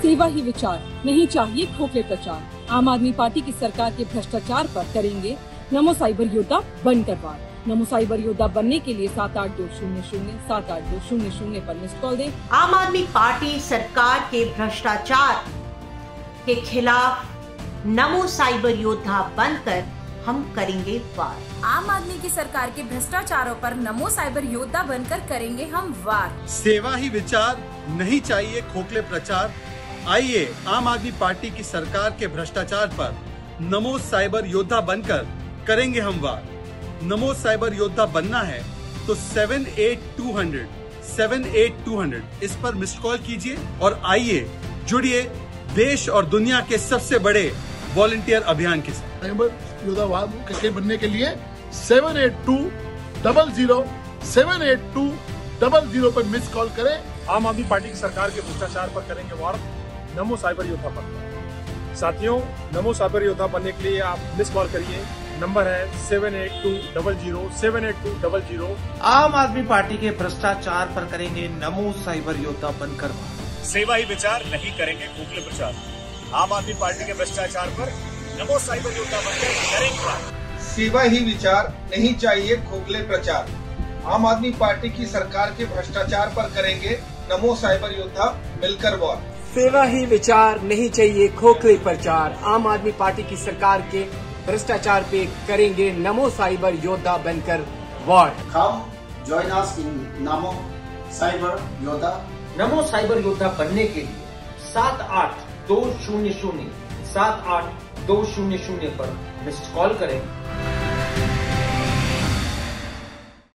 सेवा ही विचार, नहीं चाहिए खोखले प्रचार। आम आदमी पार्टी की सरकार के भ्रष्टाचार पर करेंगे नमो साइबर योद्धा बनकर वार। नमो साइबर योद्धा बनने के लिए 7820078200 पर मिस्ड कॉल दें। आम आदमी पार्टी सरकार के भ्रष्टाचार के खिलाफ नमो साइबर योद्धा बनकर हम करेंगे वार। आम आदमी की सरकार के भ्रष्टाचारों पर नमो साइबर योद्धा बनकर करेंगे हम वार। सेवा ही विचार, नहीं चाहिए खोखले प्रचार। आइए आम आदमी पार्टी की सरकार के भ्रष्टाचार पर नमो साइबर योद्धा बनकर करेंगे हम वार। नमो साइबर योद्धा बनना है तो 78-200 इस पर मिस्ड कॉल कीजिए और आइए जुड़िए देश और दुनिया के सबसे बड़े वॉलंटियर अभियान के साथ। साइबर योद्धा बनने के लिए 7820078200 पर मिस कॉल करें। आम आदमी पार्टी की सरकार के भ्रष्टाचार पर करेंगे वार, नमो साइबर योद्धा पर। साथियों, नमो साइबर योद्धा बनने के लिए आप मिस कॉल करिए। नंबर है 7820078200। आम आदमी पार्टी के भ्रष्टाचार पर करेंगे नमो साइबर योद्धा बनकर वार। सेवा ही विचार, नहीं करेंगे खोखले प्रचार। आम आदमी पार्टी के भ्रष्टाचार पर नमो साइबर योद्धा बनकर करेंगे वार। सेवा ही विचार, नहीं चाहिए खोखले प्रचार। आम आदमी पार्टी की सरकार के भ्रष्टाचार पर करेंगे नमो साइबर योद्धा मिलकर वार। सेवा ही विचार, नहीं चाहिए खोखले प्रचार। आम आदमी पार्टी की सरकार के भ्रष्टाचार पे करेंगे नमो साइबर योद्धा बनकर वार। Come join us in Namo cyber योद्धा। नमो साइबर योद्धा बनने के लिए 7820078200 पर मिस्ड कॉल करें।